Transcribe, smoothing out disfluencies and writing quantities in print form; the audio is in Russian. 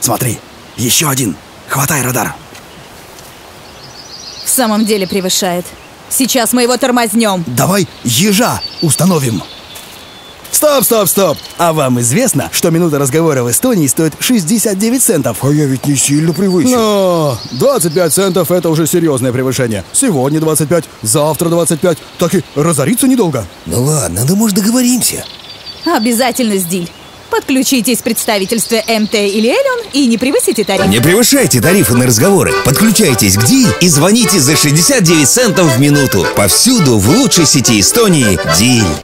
Смотри, еще один. Хватай радар. В самом деле превышает. Сейчас мы его тормознем. Давай ежа установим. Стоп. А вам известно, что минута разговора в Эстонии стоит 69 центов? А я ведь не сильно превысил. Но 25 центов это уже серьезное превышение. Сегодня 25, завтра 25. Так и разориться недолго. Ну ладно, да может договоримся. Обязательно, Сдиль. Подключитесь в представительстве МТ или Элион и не превысите тариф. Не превышайте тарифы на разговоры. Подключайтесь к Диль и звоните за 69 центов в минуту. Повсюду в лучшей сети Эстонии Диль.